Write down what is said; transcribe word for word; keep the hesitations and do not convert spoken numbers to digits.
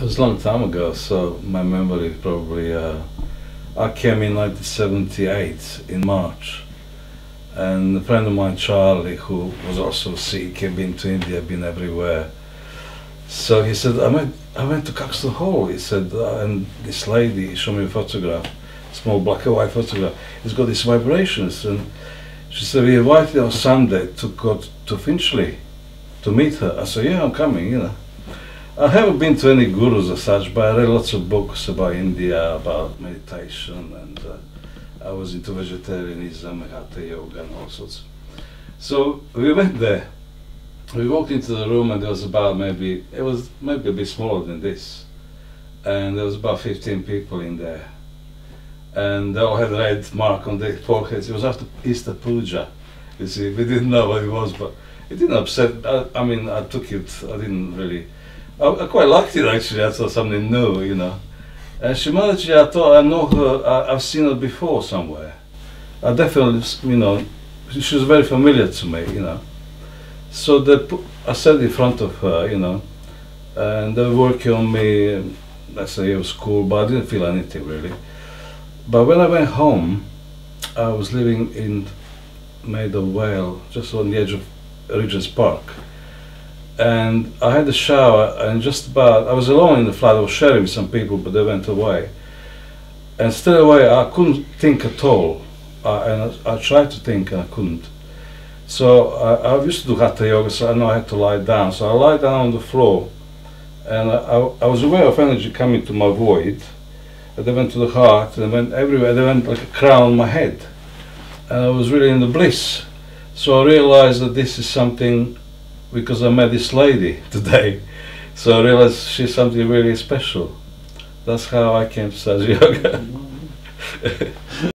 was a long time ago, so my memory probably. Uh, I came in nineteen seventy-eight in March, and a friend of mine, Charlie, who was also Sikh, had been to India, been everywhere. So he said, I went, I went to Caxton Hall. He said, uh, and this lady showed me a photograph, small black and white photograph. It's got these vibrations, and she said, we invited on Sunday to go to Finchley to meet her. I said, yeah, I'm coming, you know. I haven't been to any gurus as such, but I read lots of books about India, about meditation, and uh, I was into vegetarianism, Hatha yoga, and all sorts. So we went there. We walked into the room, and there was about maybe it was maybe a bit smaller than this, and there was about fifteen people in there, and they all had a red mark on their foreheads. It was after Easter Puja. You see, we didn't know what it was, but it didn't upset. I, I mean, I took it. I didn't really. I, I quite liked it actually. I thought something new, you know. And she Mataji, I thought I know her. I, I've seen her before somewhere. I definitely, you know, she was very familiar to me, you know. So they put, I sat in front of her, you know, and they were working on me. I say it was cool, but I didn't feel anything really. But when I went home, I was living in Maid of Vale, just on the edge of Regent's Park. And I had a shower, and just about, I was alone in the flat. I was sharing with some people, but they went away. And straight away, I couldn't think at all. Uh, and I, I tried to think, and I couldn't. So I, I used to do Hatha yoga, so I know I had to lie down. So I lied down on the floor, and I, I, I was aware of energy coming to my void. And they went to the heart, and they went everywhere. They went like a crown on my head. And I was really in the bliss. So I realized that this is something, because I met this lady today, so I realized she's something really special. That's how I came to Sahaja Yoga.